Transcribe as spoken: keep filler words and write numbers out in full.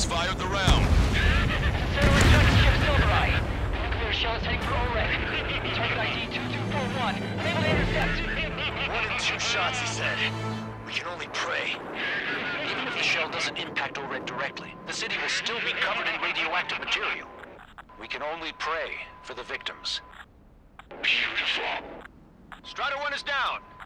has fired the round. Satellite target ship Silvereye. Nuclear shell is heading for O R E D. Target I D two two four one. Unable to intercept. One in two shots, he said. We can only pray. Even if the shell doesn't impact O R E D directly, the city will still be covered in radioactive material. We can only pray for the victims. Beautiful. Strider one is down.